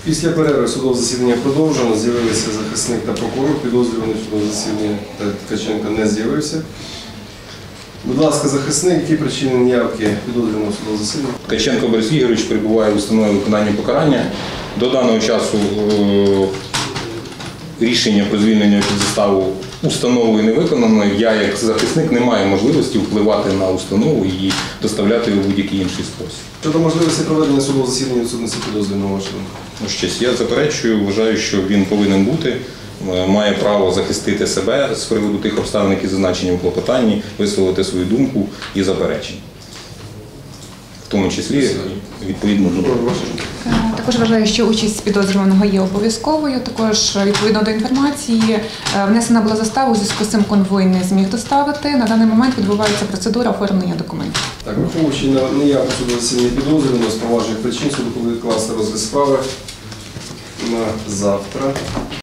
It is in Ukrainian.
Після перерви судове засідання продовжено. З'явилися захисник та прокурор. Підозрюваний в судовому засіданні Ткаченко не з'явився. Будь ласка, захисник, які причини неявки підозрюваного судового засідання? Ткаченко Борис Ігорович перебуває в установі виконання покарання. До даного часу рішення про звільнення під заставу установою не виконано. Я, як захисник, не маю можливості впливати на установу і доставляти її у будь-який інший спосіб. Щодо можливості проведення судового засідання відсутності підозрюваного вашого? Я заперечую, вважаю, що він повинен бути, має право захистити себе з приводу тих обставин, які зазначені в клопотанні, висловити свою думку і заперечення. В тому числі, відповідно, Також вважаю, що участь підозрюваного є обов'язковою. Також, відповідно до інформації, внесена була застава, у зв'язку з цим конвой не зміг доставити. На даний момент відбувається процедура оформлення документів. Так, враховуючи на неявку судового засідання підозрюваного, з поважних причин суду буде відкласти розгляд справи на завтра.